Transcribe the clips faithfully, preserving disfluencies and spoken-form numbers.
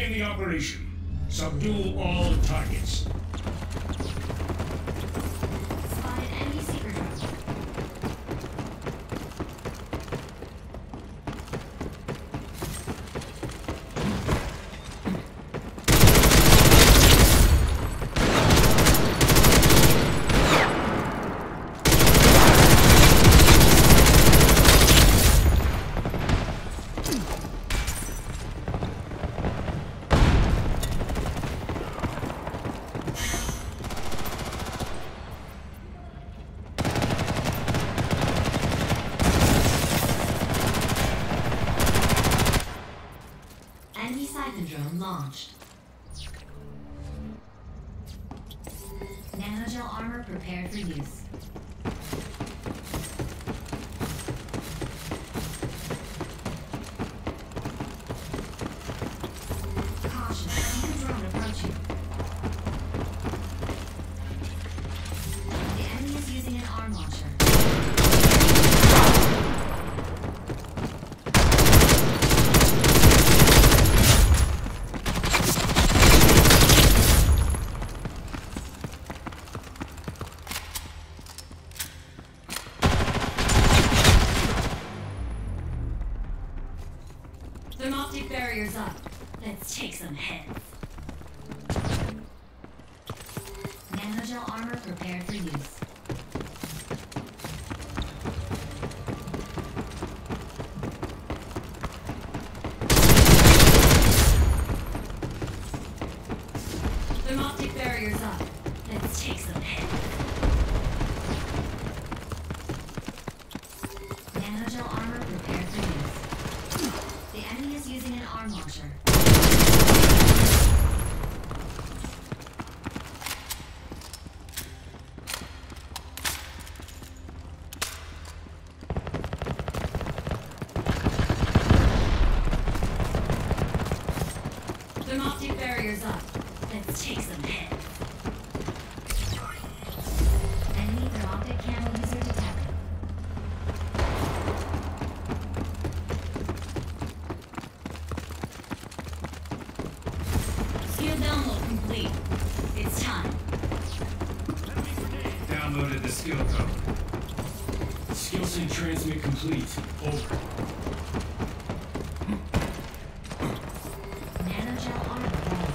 Begin the operation. Subdue all targets. Spotted enemy seeker drone. Enemy Siphon drone launched. Nanogel armor prepared for use. Caution, enemy drone approaching. The enemy is using an arm launcher. Thermoptic barriers up. Let's take some heads. Nanogel armor prepared for use. Thermoptic barriers up. Let's take some heads. Nanogel armor prepared for use. The enemy is using an arm launcher. Thermoptic barriers up. Let's take some heads. Enemy thermoptic camo user detected. Skill download complete. It's time. Downloaded the skill code. Skill sync transmit complete. Over. Nanogel armor ready.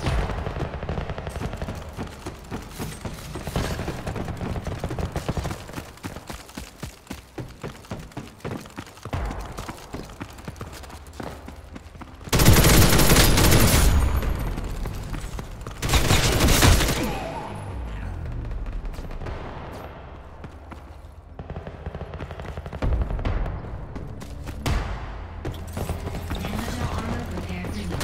Nanogel armor prepared for use.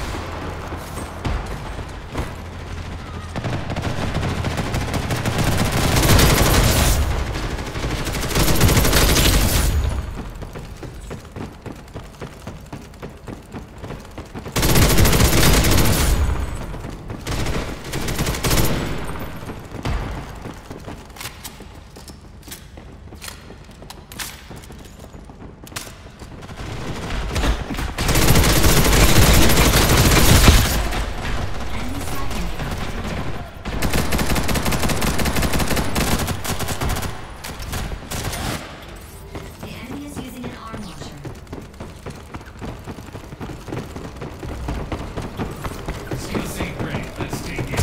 Enemy Siphon drone. The enemy is using an arm launcher. Skill sync ready. Let's take it.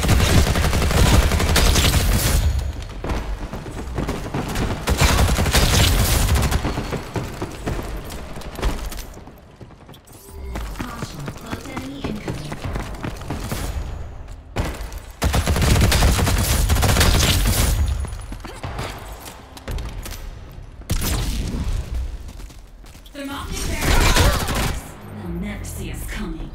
Caution, close enemy incoming. Thermoptic barriers. They'll never see us coming.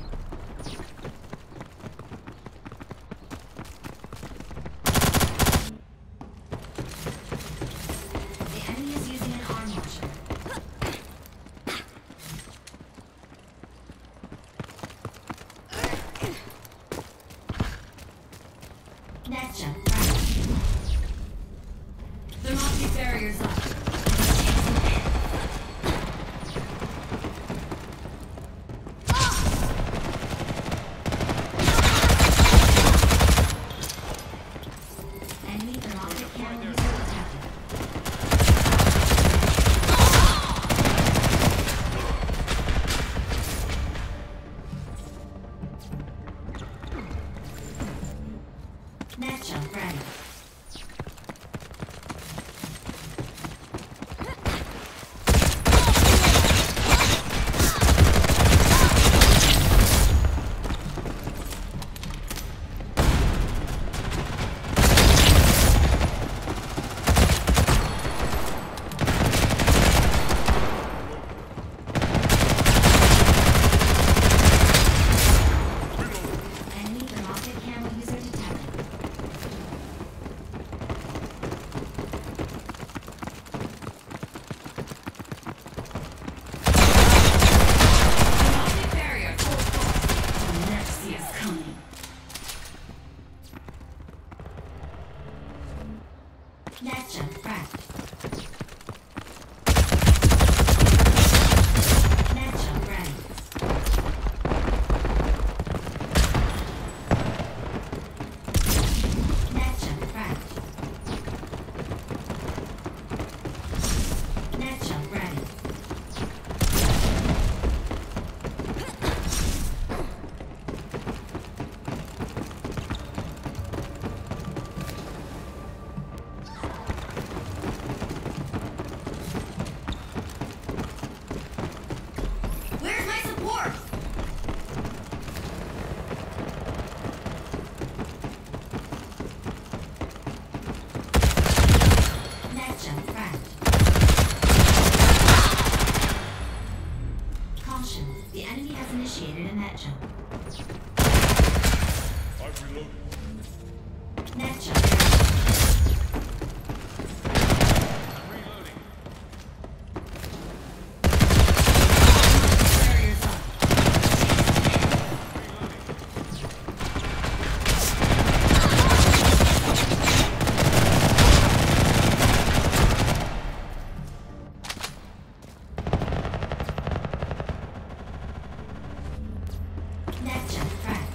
The enemy is using an arm launcher. Nexon, right. Thermoptic barriers up. Let's take some heads. initiated a net jump. I've reloaded. Net jump. I'm reloading. Barriers up. Net jump cracked.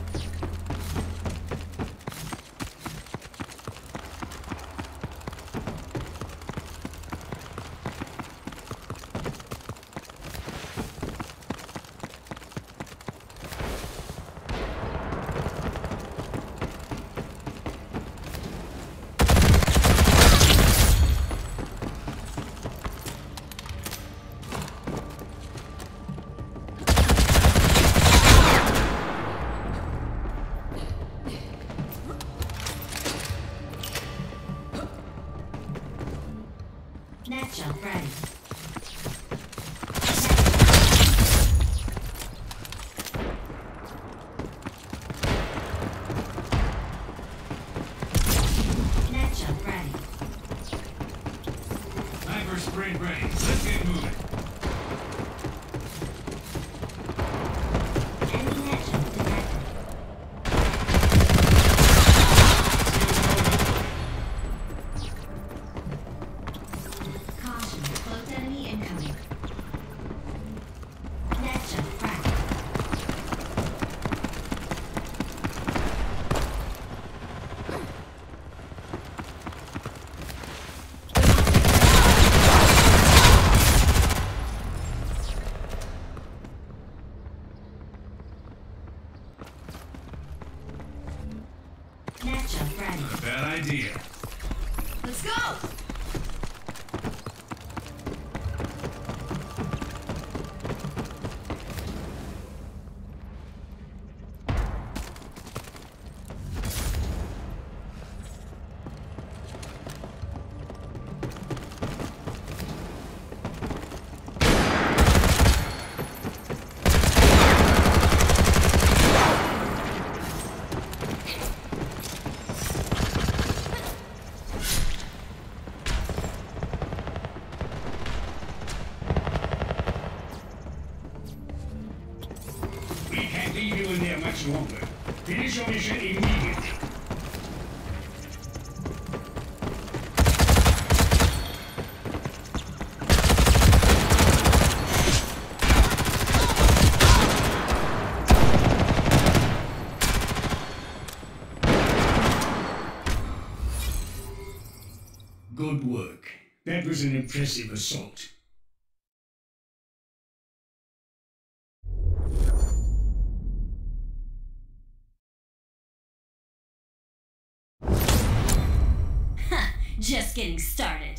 Net jump ready. Net jump ready. Sniper sprint ready. Let's get moving. Enemy net jump detected. Caution, close enemy incoming. Net jump cracked. Net jump ready. Not a bad idea. Let's go! We can't leave you in there much longer. Finish your mission immediately. Good work. That was an impressive assault. Just getting started.